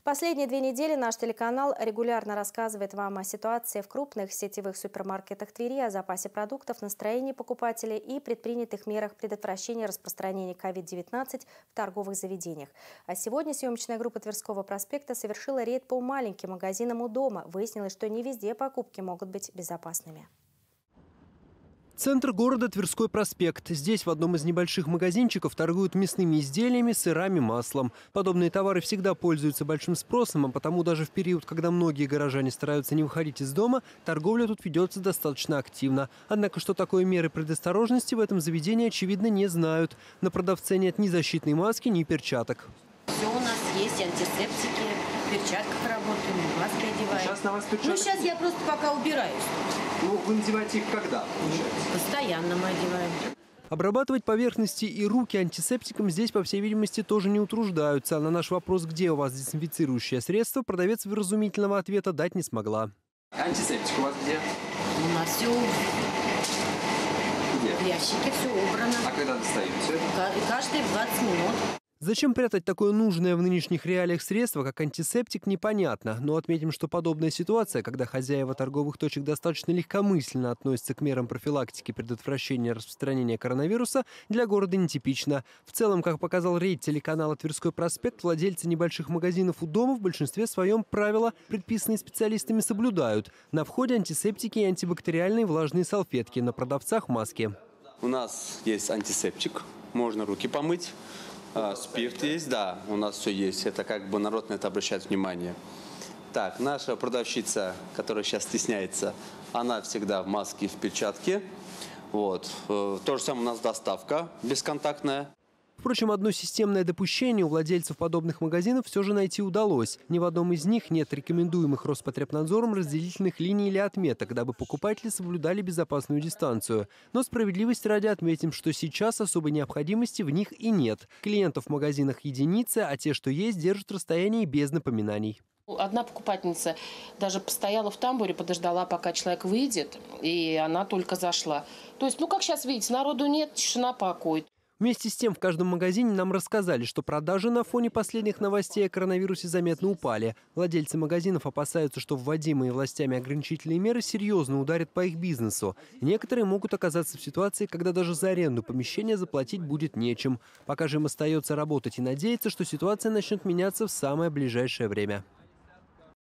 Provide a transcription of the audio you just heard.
Последние 2 недели наш телеканал регулярно рассказывает вам о ситуации в крупных сетевых супермаркетах Твери, о запасе продуктов, настроении покупателей и предпринятых мерах предотвращения распространения COVID-19 в торговых заведениях. А сегодня съемочная группа Тверского проспекта совершила рейд по маленьким магазинам у дома. Выяснилось, что не везде покупки могут быть безопасными. Центр города – Тверской проспект. Здесь в одном из небольших магазинчиков торгуют мясными изделиями, сырами, маслом. Подобные товары всегда пользуются большим спросом, а потому даже в период, когда многие горожане стараются не выходить из дома, торговля тут ведется достаточно активно. Однако, что такое меры предосторожности, в этом заведении, очевидно, не знают. На продавце нет ни защитной маски, ни перчаток. Все у нас есть, антисептики, в перчатках работаем, маски одеваем. Сейчас на вас перчатки? Ну, сейчас я просто пока убираюсь. Ну, вы надеваете их когда, получается? Постоянно мы одеваем. Обрабатывать поверхности и руки антисептиком здесь, по всей видимости, тоже не утруждаются. А на наш вопрос, где у вас дезинфицирующее средство, продавец вразумительного ответа дать не смогла. Антисептик у вас где? У нас все Где? в ящике, все убрано. А когда достаете? Каждые 20 минут. Зачем прятать такое нужное в нынешних реалиях средство, как антисептик, непонятно. Но отметим, что подобная ситуация, когда хозяева торговых точек достаточно легкомысленно относятся к мерам профилактики предотвращения распространения коронавируса, для города нетипична. В целом, как показал рейд телеканала «Тверской проспект», владельцы небольших магазинов у дома в большинстве своем правила, предписанные специалистами, соблюдают. На входе антисептики и антибактериальные влажные салфетки, на продавцах маски. У нас есть антисептик, можно руки помыть. Спирт есть, да, у нас все есть. Это как бы народ на это обращает внимание. Так, наша продавщица, которая сейчас стесняется, она всегда в маске и в перчатке. Вот. То же самое у нас доставка бесконтактная. Впрочем, одно системное допущение у владельцев подобных магазинов все же найти удалось. Ни в одном из них нет рекомендуемых Роспотребнадзором разделительных линий или отметок, дабы покупатели соблюдали безопасную дистанцию. Но справедливости ради отметим, что сейчас особой необходимости в них и нет. Клиентов в магазинах единицы, а те, что есть, держат расстояние без напоминаний. Одна покупательница даже постояла в тамбуре, подождала, пока человек выйдет, и она только зашла. То есть, как сейчас видите, народу нет, тишина, покой. Вместе с тем, в каждом магазине нам рассказали, что продажи на фоне последних новостей о коронавирусе заметно упали. Владельцы магазинов опасаются, что вводимые властями ограничительные меры серьезно ударят по их бизнесу. Некоторые могут оказаться в ситуации, когда даже за аренду помещения заплатить будет нечем. Пока же им остается работать и надеяться, что ситуация начнет меняться в самое ближайшее время.